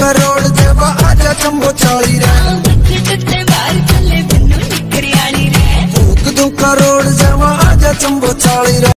करोड़ देवा आजा चंबो चाली रे फूक दू करोड़ देवा आजा चंबो चाली रे।